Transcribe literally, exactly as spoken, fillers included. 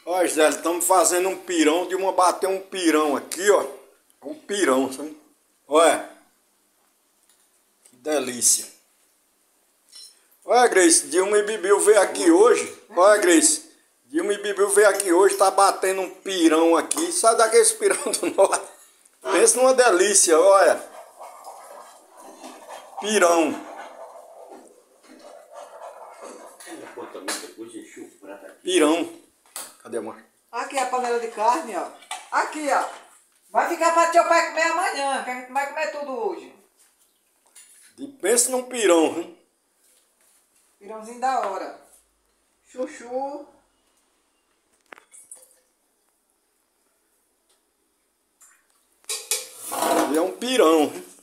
Ó, Zé, estamos fazendo um pirão de uma bater um pirão aqui, ó. Um pirão, sabe? Olha. Que delícia. Olha, Grace, Dilma e Bibiu veio aqui hoje. Olha, Grace. Dilma e Bibiu veio aqui hoje, tá batendo um pirão aqui. Sabe daqueles pirão do norte? Pensa numa delícia, olha. Pirão. Pirão. Cadê a mãe? Aqui a panela de carne, ó. Aqui, ó. Vai ficar para teu pai comer amanhã, que a gente vai comer tudo hoje. E pensa num pirão, hein? Pirãozinho da hora. Chuchu. E é um pirão, hein?